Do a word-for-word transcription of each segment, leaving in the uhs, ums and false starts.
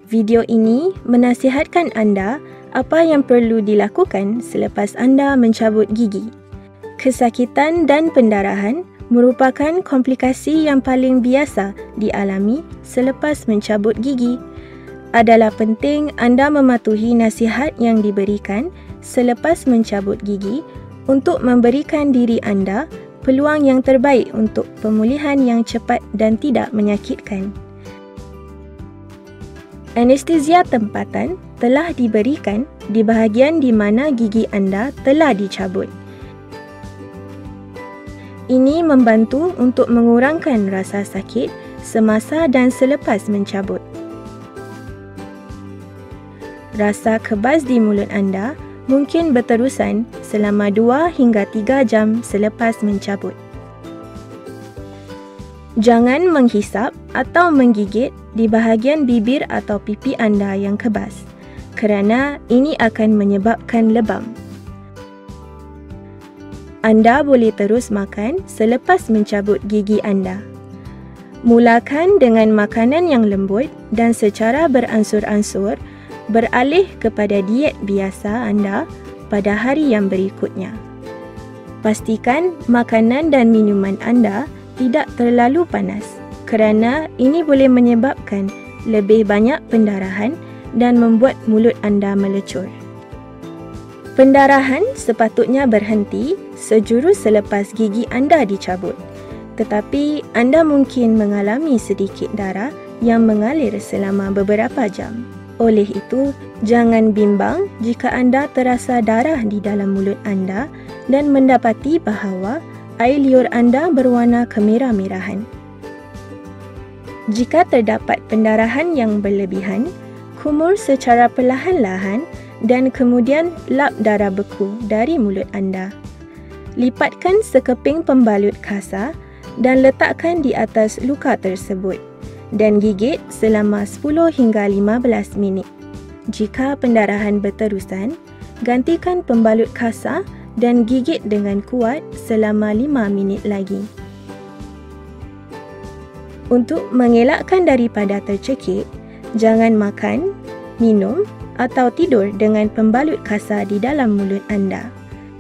Video ini menasihatkan anda apa yang perlu dilakukan selepas anda mencabut gigi. Kesakitan dan pendarahan merupakan komplikasi yang paling biasa dialami selepas mencabut gigi. Adalah penting anda mematuhi nasihat yang diberikan selepas mencabut gigi untuk memberikan diri anda peluang yang terbaik untuk pemulihan yang cepat dan tidak menyakitkan. Anestesia tempatan telah diberikan di bahagian di mana gigi anda telah dicabut. Ini membantu untuk mengurangkan rasa sakit semasa dan selepas mencabut. Rasa kebas di mulut anda mungkin berterusan selama dua hingga tiga jam selepas mencabut. Jangan menghisap atau menggigit di bahagian bibir atau pipi anda yang kebas, kerana ini akan menyebabkan lebam. Anda boleh terus makan selepas mencabut gigi anda. Mulakan dengan makanan yang lembut dan secara beransur-ansur beralih kepada diet biasa anda pada hari yang berikutnya. Pastikan makanan dan minuman anda tidak terlalu panas, kerana ini boleh menyebabkan lebih banyak pendarahan dan membuat mulut anda melecur. Pendarahan sepatutnya berhenti sejurus selepas gigi anda dicabut, tetapi anda mungkin mengalami sedikit darah yang mengalir selama beberapa jam. Oleh itu, jangan bimbang jika anda terasa darah di dalam mulut anda dan mendapati bahawa air liur anda berwarna kemerah-merahan. Jika terdapat pendarahan yang berlebihan, kumur secara perlahan-lahan dan kemudian lap darah beku dari mulut anda. Lipatkan sekeping pembalut kasar dan letakkan di atas luka tersebut dan gigit selama sepuluh hingga lima belas minit. Jika pendarahan berterusan, gantikan pembalut kasar dan gigit dengan kuat selama lima minit lagi. Untuk mengelakkan daripada tercekik, jangan makan, minum atau tidur dengan pembalut kasar di dalam mulut anda.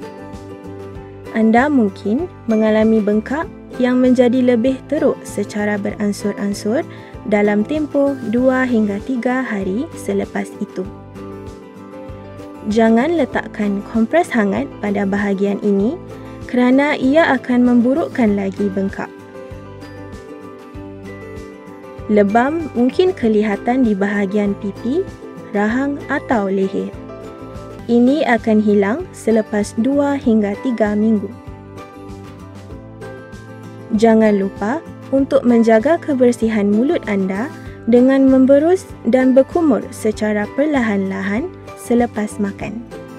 Anda mungkin mengalami bengkak yang menjadi lebih teruk secara beransur-ansur dalam tempoh dua hingga tiga hari selepas itu. Jangan letakkan kompres hangat pada bahagian ini kerana ia akan memburukkan lagi bengkak. Lebam mungkin kelihatan di bahagian pipi, rahang atau leher. Ini akan hilang selepas dua hingga tiga minggu. Jangan lupa untuk menjaga kebersihan mulut anda dengan memberus dan berkumur secara perlahan-lahan selepas makan.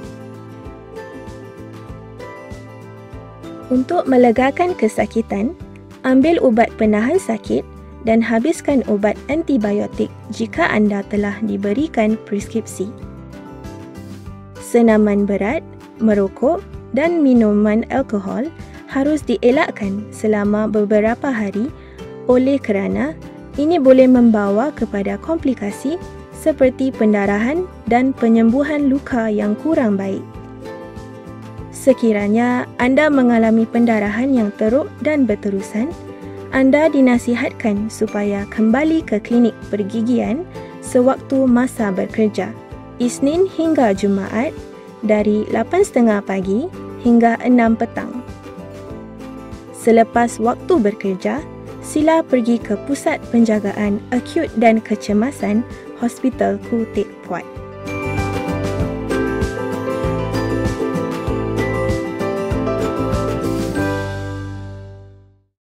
Untuk melegakan kesakitan, ambil ubat penahan sakit dan habiskan ubat antibiotik jika anda telah diberikan preskripsi. Senaman berat, merokok dan minuman alkohol harus dielakkan selama beberapa hari oleh kerana ini boleh membawa kepada komplikasi seperti pendarahan dan penyembuhan luka yang kurang baik. Sekiranya anda mengalami pendarahan yang teruk dan berterusan, anda dinasihatkan supaya kembali ke klinik pergigian sewaktu masa bekerja, Isnin hingga Jumaat dari lapan tiga puluh pagi hingga enam petang. Selepas waktu bekerja, sila pergi ke Pusat Penjagaan Akut dan Kecemasan Hospital Khoo Teck Puat.